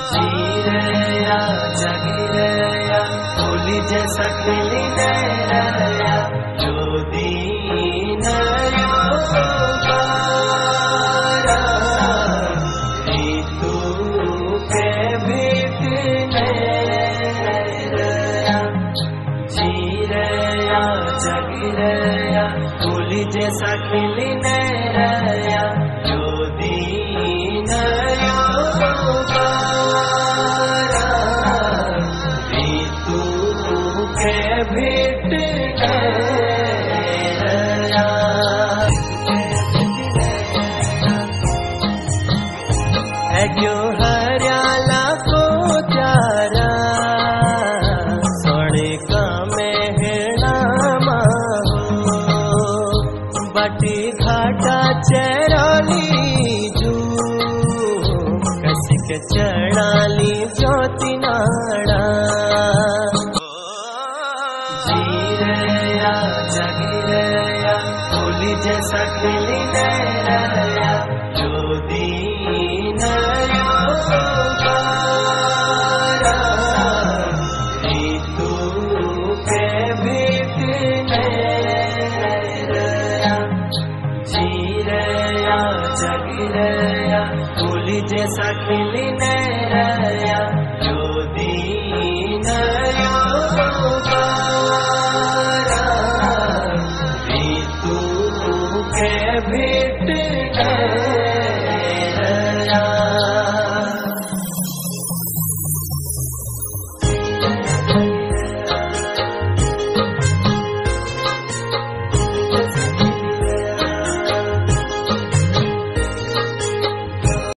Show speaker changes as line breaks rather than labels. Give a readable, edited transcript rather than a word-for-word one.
जीरया जगिरया फूली जैसा खिली नया जो दीन योगारा ऋतु के बीतने रया जीरया जगिरया फूली जैसा खिली नया जो दीन क्यों हरियाला को चारा सोने का मेहना माहो बाटी घाटा चराली जू कसिक चढ़ाली ज्योति नाड़ा जीरया जगिरया फूली जैसा खिली नया जो दीन योगारा ऋतु के बीतने रया जीरया जगिरया फूली जैसा खिली नया जो दीन योगारा